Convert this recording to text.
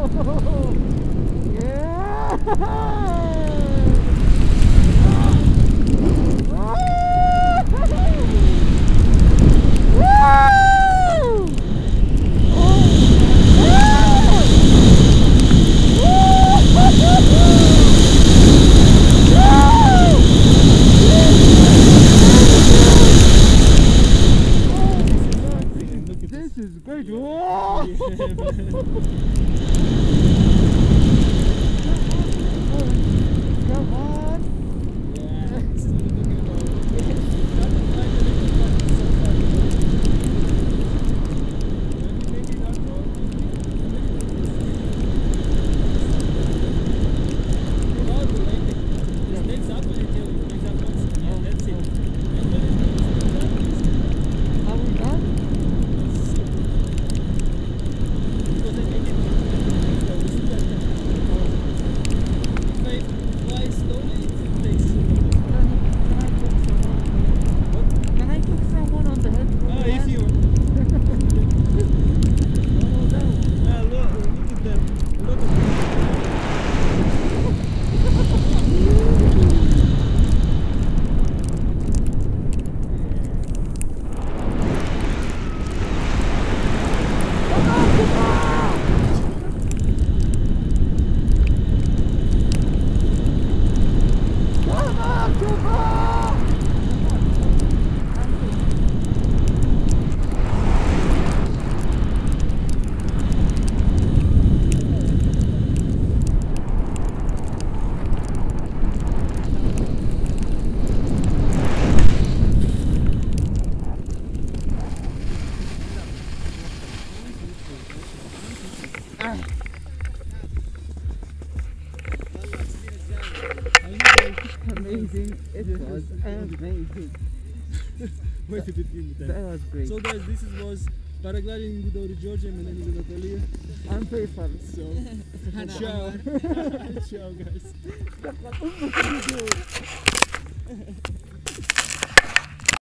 This is great. Whoa! Come on. Yeah, this is what I'm talking about. Not to find a little one so far. Maybe not more. About the landing. It makes up when it makes up once. Yeah, that's it. And when it makes up, Are we done? because I make it slow. We see that if I fly slowly, it takes Can I put someone on the head? Ah, if you. Oh, no. Ah, look at them. Look at them. Amazing. It was amazing. Wait a bit in That time. was great. So guys, this was paragliding in Budauri, Georgia. My name is Natalia. I'm Faisal. So, ciao. Ciao guys.